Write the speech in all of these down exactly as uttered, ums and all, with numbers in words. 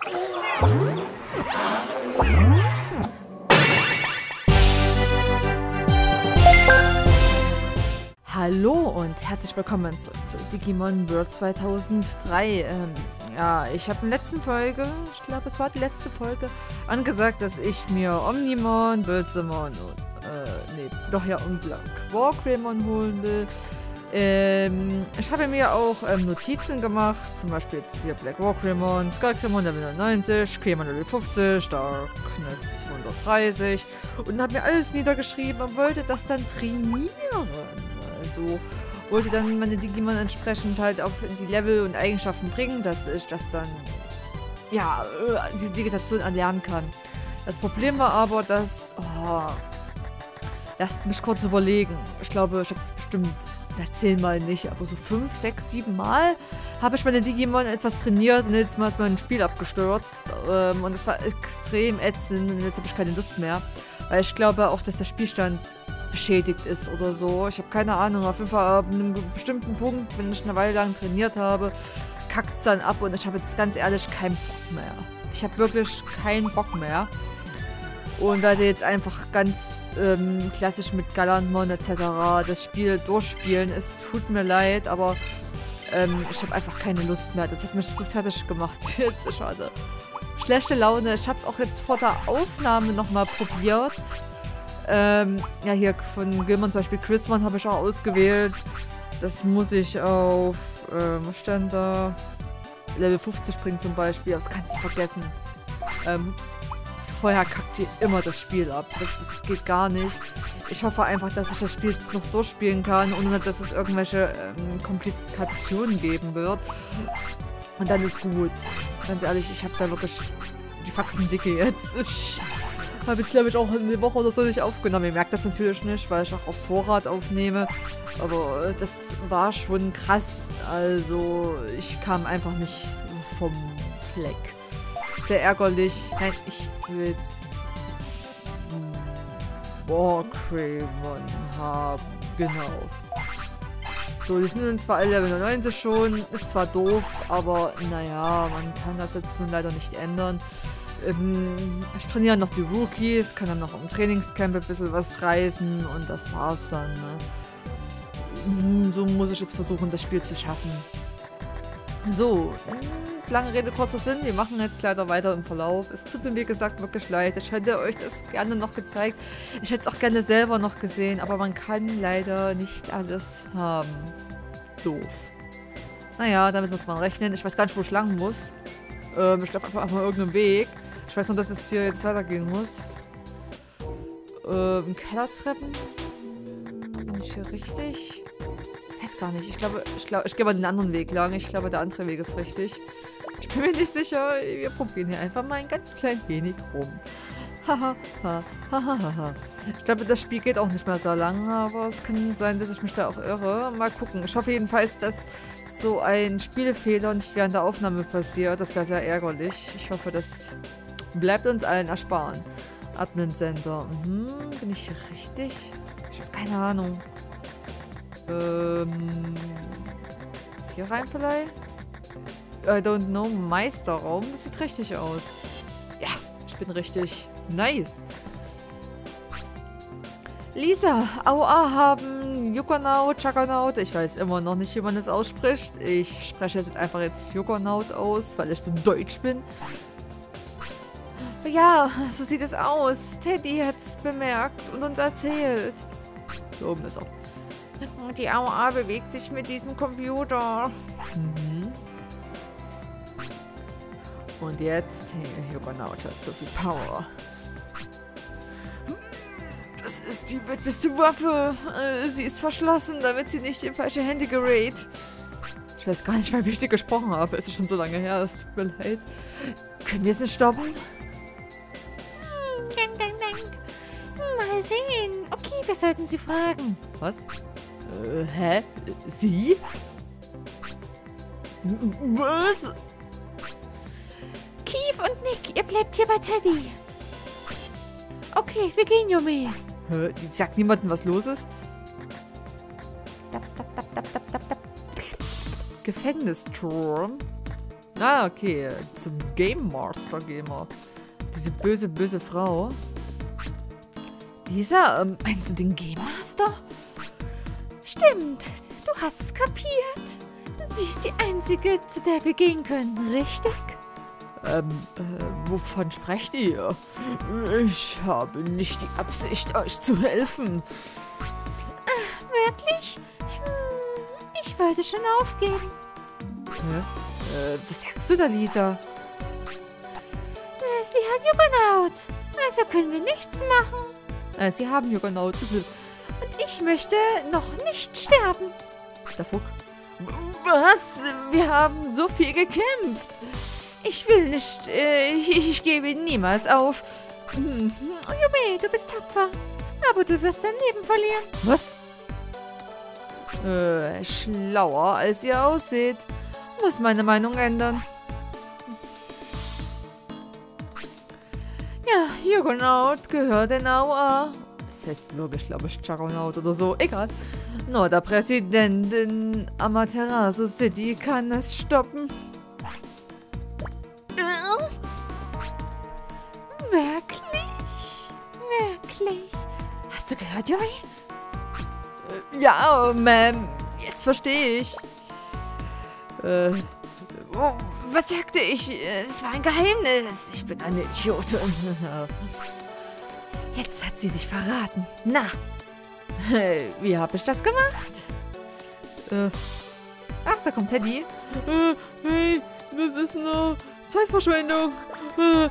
Hallo und herzlich willkommen zurück zu Digimon World zweitausenddrei. Ähm, ja, ich habe in der letzten Folge, ich glaube es war die letzte Folge, angesagt, dass ich mir Omnimon, Bölzemon und, äh, nee, doch ja, und Black Walkreymon holen will. Ähm, ich habe mir auch ähm, Notizen gemacht, zum Beispiel jetzt hier Black Walkreymon, Skullgreymon Level neunundneunzig, Greymon Level fünfzig, Darkness hundertdreißig und habe mir alles niedergeschrieben und wollte das dann trainieren. Also wollte dann meine Digimon entsprechend halt auf die Level und Eigenschaften bringen, dass ich das dann, ja, diese Digitation erlernen kann. Das Problem war aber, dass, oh, lasst mich kurz überlegen. Ich glaube, ich habe das bestimmt, na, zehnmal nicht, aber so fünf, sechs, sieben Mal habe ich meine Digimon etwas trainiert und jetzt mal ist mein Spiel abgestürzt. Ähm, und es war extrem ätzend und jetzt habe ich keine Lust mehr. Weil ich glaube auch, dass der Spielstand beschädigt ist oder so. Ich habe keine Ahnung. Auf jeden Fall ab einem bestimmten Punkt, wenn ich eine Weile lang trainiert habe, kackt es dann ab und ich habe jetzt ganz ehrlich keinen Bock mehr. Ich habe wirklich keinen Bock mehr. Und werde jetzt einfach ganz ähm, klassisch mit Galantmon et cetera das Spiel durchspielen. Es tut mir leid, aber ähm, ich habe einfach keine Lust mehr. Das hat mich so fertig gemacht jetzt. Schade. Schlechte Laune. Ich habe es auch jetzt vor der Aufnahme nochmal probiert. Ähm, ja, hier von Gilmon zum Beispiel Quizmon habe ich auch ausgewählt. Das muss ich auf, äh, was stand da? Level fünfzig bringen zum Beispiel. Das kannst du vergessen. Ähm, ups. Vorher kackt ihr immer das Spiel ab. Das, das geht gar nicht. Ich hoffe einfach, dass ich das Spiel jetzt noch durchspielen kann, ohne dass es irgendwelche ähm, Komplikationen geben wird. Und dann ist gut. Ganz ehrlich, ich habe da wirklich die Faxen dicke jetzt. Ich habe jetzt, glaube ich, auch eine Woche oder so nicht aufgenommen. Ihr merkt das natürlich nicht, weil ich auch auf Vorrat aufnehme. Aber das war schon krass. Also, ich kam einfach nicht vom Fleck. Sehr ärgerlich. Nein, ich will jetzt Walkreymon haben. Genau. So, die sind zwar alle Level neunundneunzig schon. Ist zwar doof, aber naja, man kann das jetzt nun leider nicht ändern. Ähm, ich trainiere noch die Rookies, kann dann noch im Trainingscamp ein bisschen was reißen und das war's dann. Ne? So muss ich jetzt versuchen, das Spiel zu schaffen. So, lange Rede, kurzer Sinn. Wir machen jetzt leider weiter im Verlauf. Es tut mir, wie gesagt, wirklich leid. Ich hätte euch das gerne noch gezeigt. Ich hätte es auch gerne selber noch gesehen, aber man kann leider nicht alles haben. Doof. Naja, damit muss man rechnen. Ich weiß gar nicht, wo ich lang muss. Ähm, ich glaube einfach mal irgendeinen Weg. Ich weiß nur, dass es hier jetzt weitergehen muss. Ähm, Kellertreppen? Bin ich hier richtig? Ich weiß gar nicht. Ich glaube, ich glaube, ich gehe mal den anderen Weg lang. Ich glaube, der andere Weg ist richtig. Ich bin mir nicht sicher. Wir probieren hier einfach mal ein ganz klein wenig rum. Haha, haha, ich glaube, das Spiel geht auch nicht mehr so lang, aber es kann sein, dass ich mich da auch irre. Mal gucken. Ich hoffe jedenfalls, dass so ein Spielfehler nicht während der Aufnahme passiert. Das wäre sehr ärgerlich. Ich hoffe, das bleibt uns allen ersparen. Admin-Center. Mhm, bin ich hier richtig? Ich habe keine Ahnung. Ähm, hier rein vielleicht? I don't know. Meisterraum. Das sieht richtig aus. Ja, ich bin richtig. Nice. Lisa, Aua haben Yukonaut, Chakonaut. Ich weiß immer noch nicht, wie man das ausspricht. Ich spreche jetzt einfach jetzt Yukonaut aus, weil ich so deutsch bin. Ja, so sieht es aus. Teddy hat's bemerkt und uns erzählt. Hier oben ist er. Die A O A bewegt sich mit diesem Computer. Mhm. Und jetzt, Yukonaut hat so viel Power. Das ist die beste Waffe. Sie ist verschlossen, damit sie nicht in falsche Hände gerät. Ich weiß gar nicht, wie ich sie gesprochen habe. Es ist schon so lange her, es tut mir leid. Können wir es nicht stoppen? Mal sehen. Okay, wir sollten sie fragen. Was? Äh, hä? Sie? Was? Keith und Nick, ihr bleibt hier bei Teddy. Okay, wir gehen, Yume. Hä? Die sagt niemandem, was los ist? Gefängnisturm? Ah, okay. Zum Game Master gehen wir. Diese böse, böse Frau. Lisa, ähm, meinst du den Game Master? Stimmt. Du hast es kapiert. Sie ist die einzige, zu der wir gehen können, richtig? Ähm, äh, wovon sprecht ihr? Ich habe nicht die Absicht, euch zu helfen. Ach, wirklich? Hm, ich wollte schon aufgeben. Hä? Äh, was sagst du da, Lisa? Sie hat Juggernaut. Also können wir nichts machen. Äh, sie haben Juggernaut. Und ich möchte noch nicht sterben. Der Fuck. Was? Wir haben so viel gekämpft. Ich will nicht. Äh, ich, ich gebe niemals auf. Hm. Yume, du bist tapfer. Aber du wirst dein Leben verlieren. Was? Äh, schlauer als ihr aussieht. Muss meine Meinung ändern. Ja, Juggernaut gehört in A O A. Das heißt wirklich, glaube ich, Juggernaut oder so. Egal. Nur der Präsident in Amaterasu City kann es stoppen. Äh? Wirklich? Wirklich? Hast du gehört, Yumi? Äh, ja, Ma'am. Jetzt verstehe ich. Äh, oh, was sagte ich? Es war ein Geheimnis. Ich bin eine Idiotin. Jetzt hat sie sich verraten. Na, wie habe ich das gemacht? Äh, ach, da kommt Teddy. Äh, hey, das ist nur Zeitverschwendung. Äh,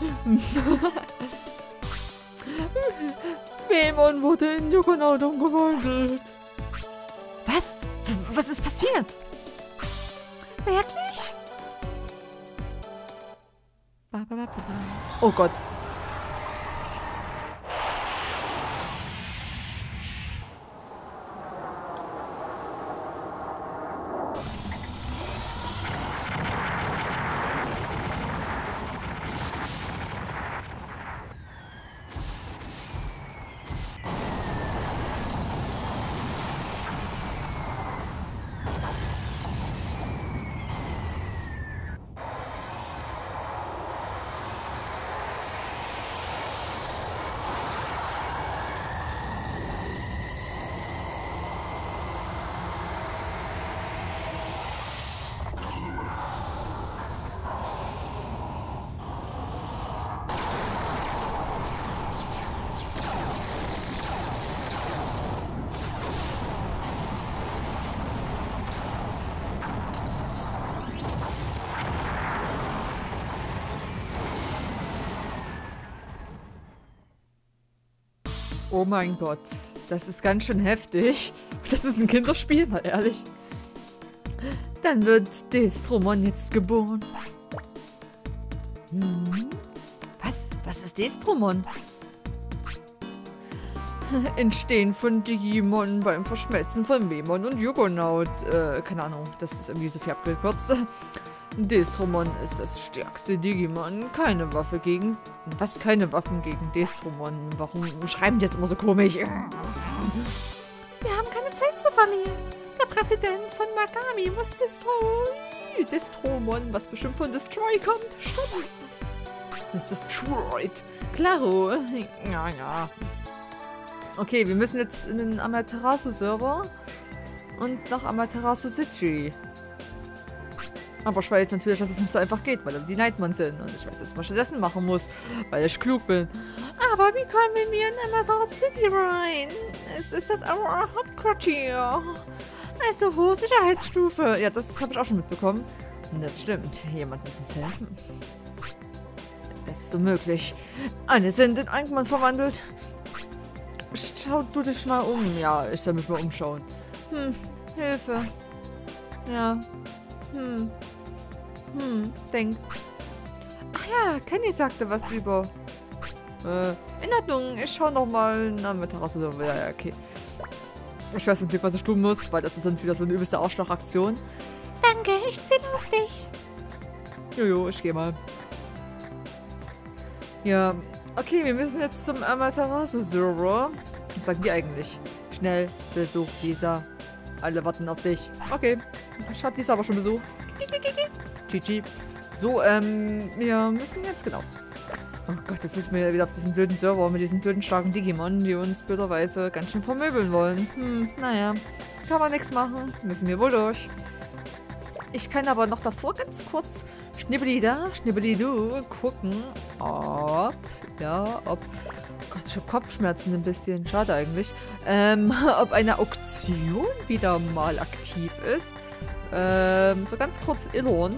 Waemon wurde in Juggernaut umgewandelt. Was? Was ist passiert? Wirklich? Oh Gott. Oh mein Gott, das ist ganz schön heftig. Das ist ein Kinderspiel, mal ehrlich. Dann wird Destromon jetzt geboren. Hm? Was? Was ist Destromon? Entstehen von Digimon beim Verschmelzen von Waemon und Juggernaut. Äh, keine Ahnung, das ist irgendwie so viel abgekürzt. Destromon ist das stärkste Digimon. Keine Waffe gegen... Was? Keine Waffen gegen Destromon? Warum schreiben die jetzt immer so komisch? Wir haben keine Zeit zu verlieren. Der Präsident von Magami muss Destroy... Destromon, was bestimmt von Destroy kommt, stoppen. Das ist Destroyed. Klaro. Ja, ja. Okay, wir müssen jetzt in den Amaterasu-Server und nach Amaterasu City. Aber ich weiß natürlich, dass es nicht so einfach geht, weil wir die Nightmon sind. Und ich weiß, dass man stattdessen machen muss, weil ich klug bin. Aber wie kommen wir in Amaterasu City rein? Es ist das our Hauptquartier. Also hohe Sicherheitsstufe. Ja, das habe ich auch schon mitbekommen. Und das stimmt. Jemand muss uns helfen. Das ist unmöglich. Alle sind in Angmon verwandelt. Schau du dich mal um. Ja, ich soll mich mal umschauen. Hm, Hilfe. Ja. Hm. Hm, denk. Ach ja, Kenny sagte was über... Äh, in Ordnung, ich schau noch mal nach Amaterasu. Ja, ja, okay. Ich weiß zum Glück, was ich tun muss, weil das ist sonst wieder so eine übelste Arschlochaktion. Danke, ich zähle auf dich. Jojo, ich geh mal. Ja, okay, wir müssen jetzt zum Amaterasu-Server. Was sagen die eigentlich? Schnell, Besuch, Lisa. Alle warten auf dich. Okay, ich hab Lisa aber schon besucht. G G. So, ähm, wir müssen jetzt, genau. Oh Gott, jetzt müssen wir wieder auf diesem blöden Server mit diesen blöden starken Digimon, die uns blöderweise ganz schön vermöbeln wollen. Hm, naja. Kann man nichts machen. Müssen wir wohl durch. Ich kann aber noch davor ganz kurz schnibbeli da, schnibbeli du gucken, ob, ja, ob, oh Gott, ich habe Kopfschmerzen ein bisschen, schade eigentlich, ähm, ob eine Auktion wieder mal aktiv ist. Ähm, so ganz kurz Illon.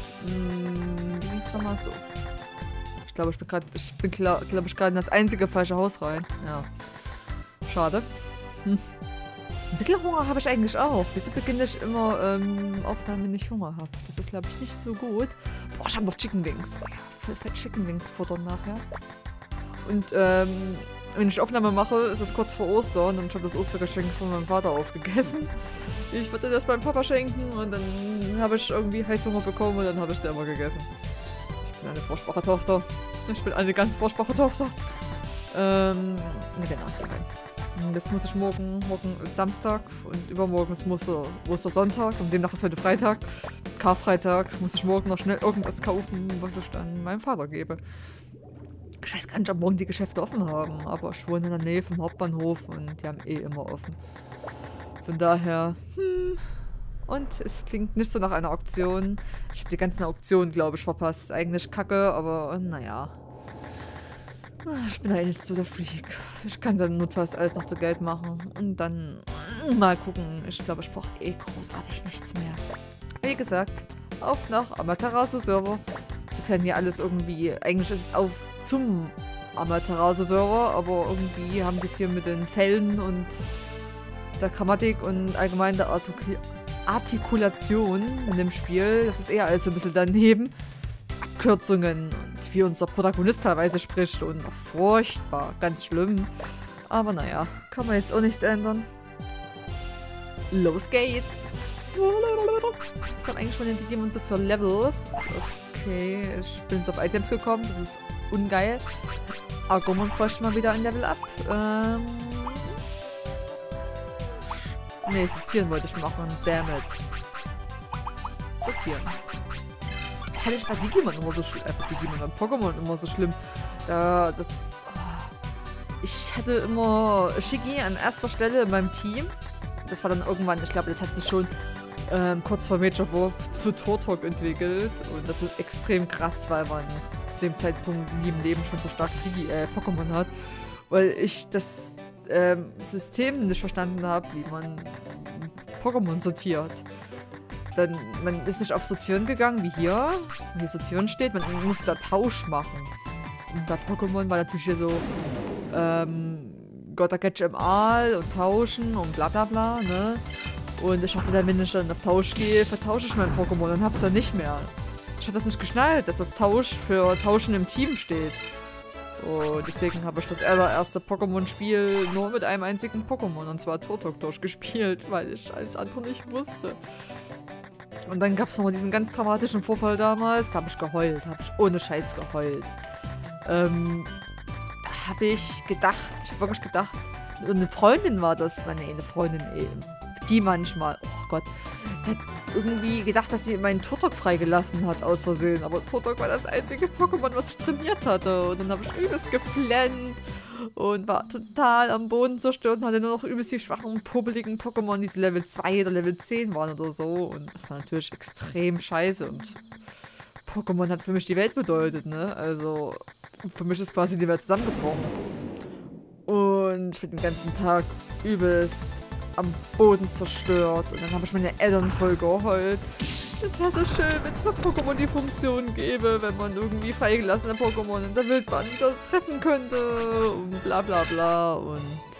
Hm, wie ging's nochmal so? Ich glaube, ich bin gerade, ich bin, glaube ich, gerade in das einzige falsche Haus rein. Ja. Schade. Hm. Ein bisschen Hunger habe ich eigentlich auch. Wieso beginne ich immer ähm, Aufnahmen, wenn ich Hunger habe? Das ist, glaube ich, nicht so gut. Boah, ich habe noch Chicken Wings. Oh ja, voll fett Chicken Wings futtern nachher. Und ähm, wenn ich Aufnahme mache, ist es kurz vor Ostern und ich habe das Ostergeschenk von meinem Vater aufgegessen. Ich wollte das beim Papa schenken und dann habe ich irgendwie Heißhunger bekommen und dann habe ich es selber gegessen. Ich bin eine furchtbare Tochter. Ich bin eine ganz furchtbare Tochter. Ähm, genau, rein. Das muss ich morgen, morgen ist Samstag und übermorgen ist Muster, Mustersonntag und demnach ist heute Freitag. Karfreitag muss ich morgen noch schnell irgendwas kaufen, was ich dann meinem Vater gebe. Ich weiß gar nicht, ob morgen die Geschäfte offen haben, aber ich wohne in der Nähe vom Hauptbahnhof und die haben eh immer offen. Von daher, hm, und es klingt nicht so nach einer Auktion. Ich habe die ganzen Auktionen, glaube ich, verpasst. Eigentlich kacke, aber naja. Ich bin eigentlich so der Freak. Ich kann dann notfalls alles noch zu Geld machen. Und dann mal gucken. Ich glaube, ich brauche eh großartig nichts mehr. Wie gesagt, auf nach Amaterasu-Server. Sofern hier alles irgendwie... Eigentlich ist es auf zum Amaterasu-Server, aber irgendwie haben die es hier mit den Fällen und der Grammatik und allgemein der Artikul Artikulation in dem Spiel. Das ist eher alles so ein bisschen daneben. Abkürzungen und wie unser Protagonist teilweise spricht und furchtbar, ganz schlimm. Aber naja, kann man jetzt auch nicht ändern. Los geht's! Was haben eigentlich meine Digimon so für Levels? Okay, ich bin jetzt auf Items gekommen, das ist ungeil. Agumon bräuchte mal wieder ein Level up. Ähm ne, sortieren wollte ich machen, damn it. Sortieren. Das hatte ich bei Digimon immer so schlimm, äh, bei Digimon, bei Pokémon immer so schlimm. Da, das, oh. Ich hatte immer Shiggy an erster Stelle in meinem Team. Das war dann irgendwann, ich glaube, jetzt hat sich schon ähm, kurz vor Major Bob zu Turtok entwickelt. Und das ist extrem krass, weil man zu dem Zeitpunkt nie im Leben schon so starke Digi äh, Pokémon hat. Weil ich das ähm, System nicht verstanden habe, wie man Pokémon sortiert. Dann, man ist nicht auf Sortieren gegangen, wie hier, wo hier Sortieren steht. Man musste da Tausch machen. Und bei Pokémon war natürlich hier so, ähm, Gotta Catch em All und tauschen und bla bla bla, ne? Und ich dachte dann, wenn ich dann auf Tausch gehe, vertausche ich mein Pokémon und hab's dann nicht mehr. Ich habe das nicht geschnallt, dass das Tausch für Tauschen im Team steht. Und deswegen habe ich das allererste Pokémon-Spiel nur mit einem einzigen Pokémon, und zwar Turtok, durchgespielt, weil ich alles andere nicht wusste. Und dann gab es nochmal diesen ganz dramatischen Vorfall damals. Da habe ich geheult. Habe ich ohne Scheiß geheult. Ähm, da habe ich gedacht, ich habe wirklich gedacht, eine Freundin war das, meine eine Freundin, die manchmal, oh Gott, die hat irgendwie gedacht, dass sie meinen Turtok freigelassen hat, aus Versehen. Aber Turtok war das einzige Pokémon, was ich trainiert hatte. Und dann habe ich übelst geflennt und war total am Boden zerstört und hatte nur noch übelst die schwachen, pubbeligen Pokémon, die so Level zwei oder Level zehn waren oder so. Und das war natürlich extrem scheiße. Und Pokémon hat für mich die Welt bedeutet, ne? Also, für mich ist quasi die Welt zusammengebrochen. Und ich bin den ganzen Tag übelst am Boden zerstört. Und dann habe ich meine Eltern voll geheult. Das wäre so schön, wenn es bei Pokémon die Funktion gäbe, wenn man irgendwie freigelassene Pokémon in der Wildbahn wieder treffen könnte und bla bla bla und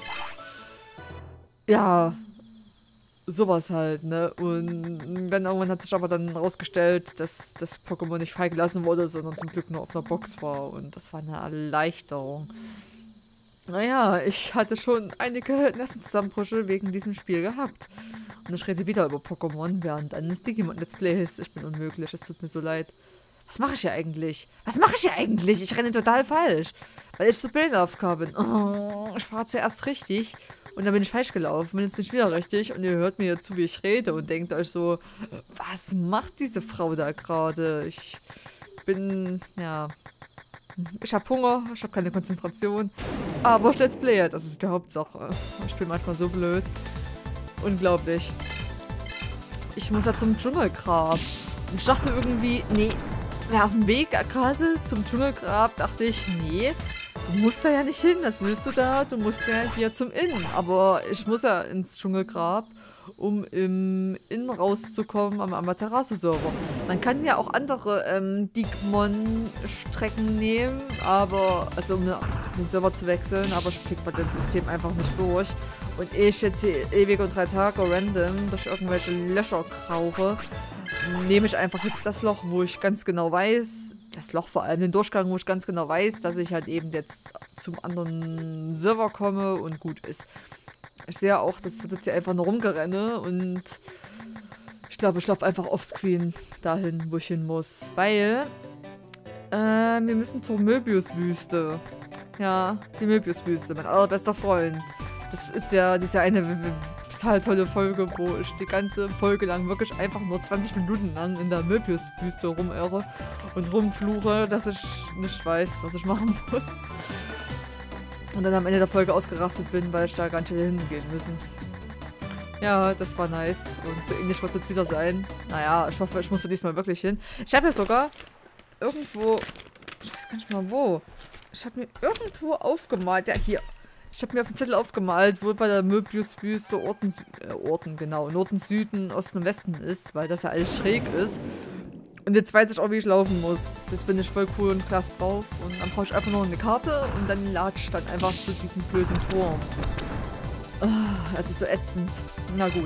ja, sowas halt, ne? Und dann irgendwann hat sich aber dann rausgestellt, dass das Pokémon nicht freigelassen wurde, sondern zum Glück nur auf einer Box war und das war eine Erleichterung. Naja, ich hatte schon einige Nervenzusammenbrüche wegen diesem Spiel gehabt. Und ich rede wieder über Pokémon während eines Digimon-Let's Plays. Ich bin unmöglich, es tut mir so leid. Was mache ich hier eigentlich? Was mache ich hier eigentlich? Ich renne total falsch. Weil ich so Brain-Aufgabe bin. Oh, ich fahre zuerst richtig und dann bin ich falsch gelaufen. Und jetzt bin ich wieder richtig und ihr hört mir zu, wie ich rede und denkt euch so, was macht diese Frau da gerade? Ich bin, ja, ich habe Hunger, ich habe keine Konzentration, aber ich let's play, das ist die Hauptsache. Ich bin manchmal so blöd. Unglaublich. Ich muss ja zum Dschungelgrab. Und ich dachte irgendwie, nee, ja, auf dem Weg gerade zum Dschungelgrab dachte ich, nee, du musst da ja nicht hin, was willst du da? Du musst ja hier zum Inn. Aber ich muss ja ins Dschungelgrab, um im Inn rauszukommen am Amaterasu-Server. Man kann ja auch andere ähm, Digimon-Strecken nehmen, aber, also um den Server zu wechseln, aber ich blick bei dem System einfach nicht durch. Und ich jetzt hier ewig und drei Tage random durch irgendwelche Löcher krauche, nehme ich einfach jetzt das Loch, wo ich ganz genau weiß, das Loch vor allem, den Durchgang, wo ich ganz genau weiß, dass ich halt eben jetzt zum anderen Server komme und gut ist. Ich sehe auch, das wird jetzt hier einfach nur rumgerenne und ich glaube, ich laufe einfach offscreen dahin, wo ich hin muss. Weil äh, wir müssen zur Möbius-Wüste. Ja, die Möbius-Wüste, mein allerbester Freund. Das ist ja diese eine total tolle Folge, wo ich die ganze Folge lang wirklich einfach nur zwanzig Minuten lang in der Möbius-Wüste rumirre und rumfluche, dass ich nicht weiß, was ich machen muss. Und dann am Ende der Folge ausgerastet bin, weil ich da ganz schnell hingehen müssen. Ja, das war nice. Und so ähnlich wird es jetzt wieder sein. Naja, ich hoffe, ich muss da diesmal wirklich hin. Ich habe ja sogar irgendwo... Ich weiß gar nicht mal wo. Ich habe mir irgendwo aufgemalt. Ja, hier. Ich habe mir auf dem Zettel aufgemalt, wo bei der Möbius-Wüste Orten, äh, Orten, genau, Norden, Süden, Osten und Westen ist, weil das ja alles schräg ist. Und jetzt weiß ich auch, wie ich laufen muss. Jetzt bin ich voll cool und klasse drauf. Und dann brauche ich einfach noch eine Karte und dann latsche ich dann einfach zu diesem blöden Turm. Oh, das ist so ätzend. Na gut.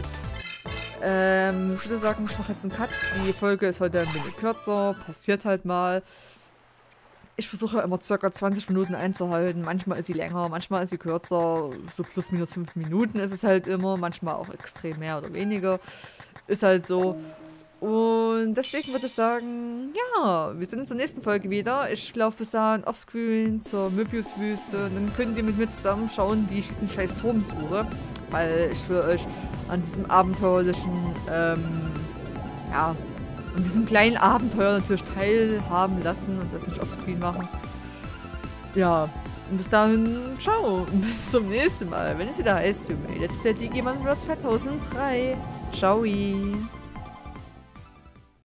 Ähm, ich würde sagen, ich mache jetzt einen Cut. Die Folge ist heute ein wenig kürzer. Passiert halt mal. Ich versuche immer ca. zwanzig Minuten einzuhalten. Manchmal ist sie länger, manchmal ist sie kürzer. So plus minus fünf Minuten ist es halt immer. Manchmal auch extrem mehr oder weniger. Ist halt so. Und deswegen würde ich sagen, ja, wir sind in der nächsten Folge wieder. Ich laufe bis dahin offscreen zur Möbius-Wüste. Dann könnt ihr mit mir zusammen schauen, wie ich diesen scheiß Turm suche. Weil ich will euch an diesem abenteuerlichen, ähm, ja, an diesem kleinen Abenteuer natürlich teilhaben lassen und das nicht offscreen machen. Ja, und bis dahin, ciao. Und bis zum nächsten Mal, wenn es wieder heißt, Let's Play Digimon World zweitausenddrei. Ciao.